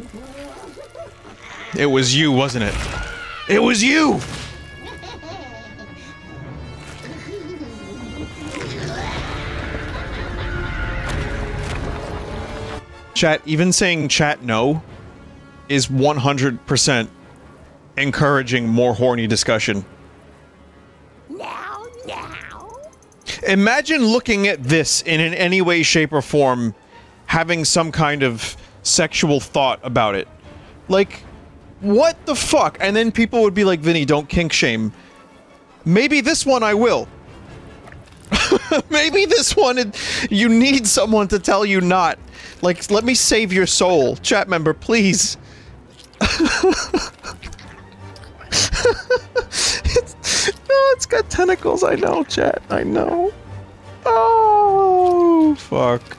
It was you, wasn't it? It was you! Chat, even saying chat no is 100% encouraging more horny discussion. Now. Imagine looking at this in any way, shape, or form, having some kind of sexual thought about it. Like, what the fuck? And then people would be like, Vinny, don't kink shame. Maybe this one I will. Maybe this one, you need someone to tell you not. Like, let me save your soul. Chat member, please. It's got tentacles, I know, chat, I know. Oh, fuck.